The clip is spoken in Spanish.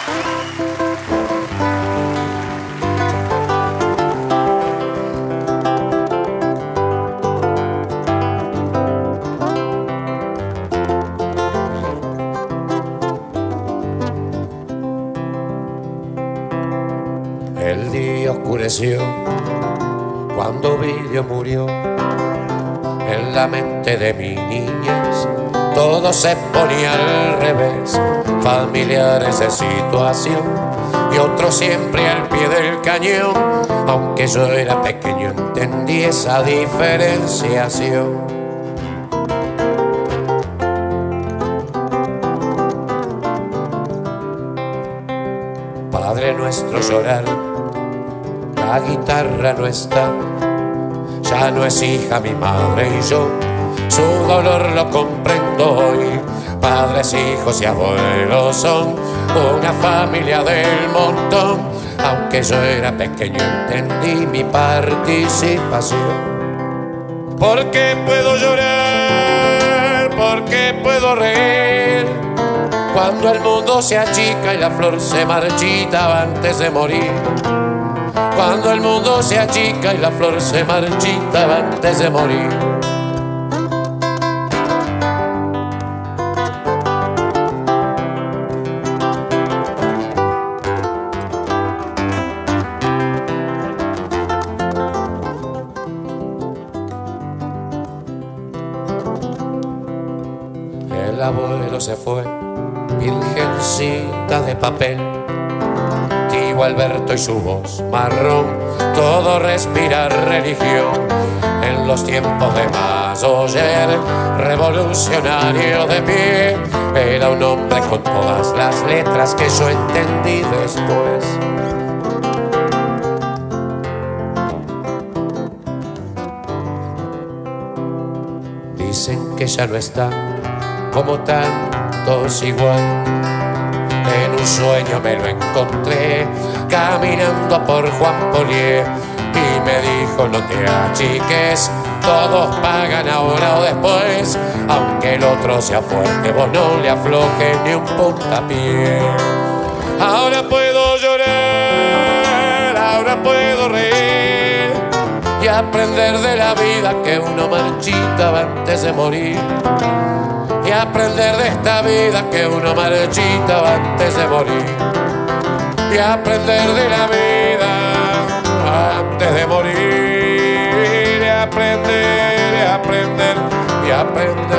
El día oscureció cuando Ovidio murió. En la mente de mi niñez todo se ponía al revés. Familiares de situación y otros siempre al pie del cañón. Aunque yo era pequeño entendí esa diferenciación. Padre nuestro llorar, la guitarra no está, ya no es hija mi madre y yo su dolor lo comprendo hoy. Padres, hijos y abuelos son una familia del montón. Aunque yo era pequeño entendí mi participación. Porque puedo llorar, porque puedo reír, cuando el mundo se achica y la flor se marchita antes de morir. Cuando el mundo se achica y la flor se marchita antes de morir. El abuelo se fue, virgencita de papel. Tío Alberto y su voz marrón, todo respira religión. En los tiempos de Mazoyer, revolucionario de pie, era un hombre con todas las letras que yo entendí después. Dicen que ya no está como tantos igual. En un sueño me lo encontré caminando por Juan Polié y me dijo: no te achiques, todos pagan ahora o después. Aunque el otro sea fuerte, vos no le aflojes ni un puntapié. Ahora puedo llorar, ahora puedo reír y aprender de la vida que uno marchita antes de morir. Y aprender de esta vida que uno marchita antes de morir. Y aprender de la vida antes de morir. Y aprender, y aprender, y aprender.